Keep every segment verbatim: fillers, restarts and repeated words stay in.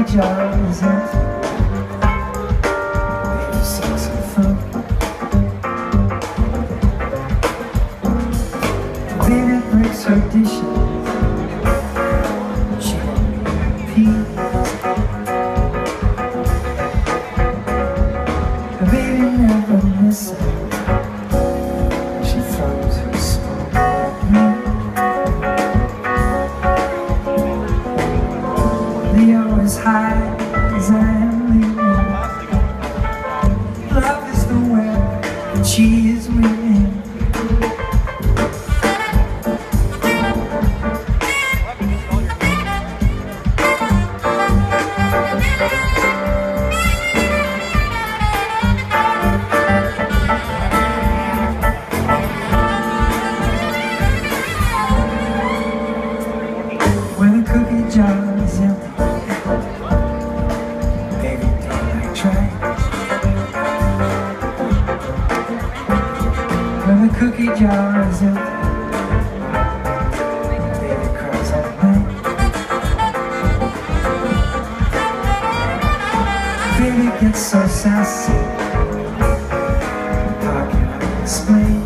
jar is empty. Baby sucks her thumb. Baby breaks her dishes. She won't be appeased. Her baby never misses. She throws her smoke at me. Leo is high as I am leaving. Love is the web and she is winning. When the cookie jar is empty, baby, don't act right. When the cookie jar is empty, baby cries at night. Baby gets so sassy, how can I explain?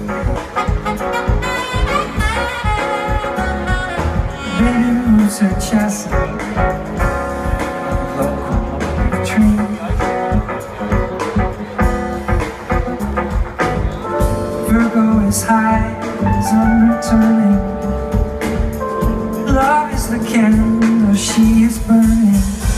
Baby moves her chassis on a locomotive train. Virgo is high as I'm returning. Love is the candle she is burning.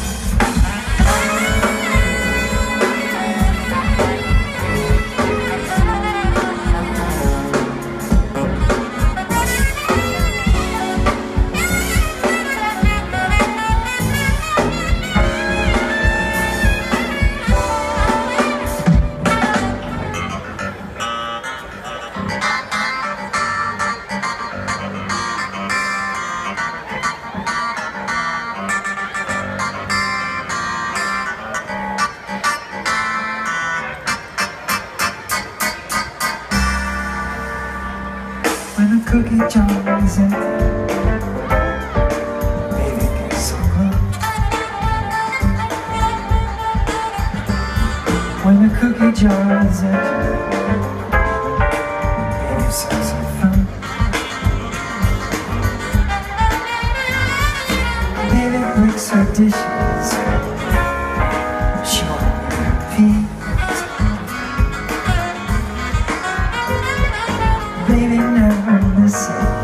When the cookie jar is empty, baby gets so glum. When the cookie jar is empty, baby sucks her thumb. Baby breaks her dishes. She won't be appeased. Baby never misses.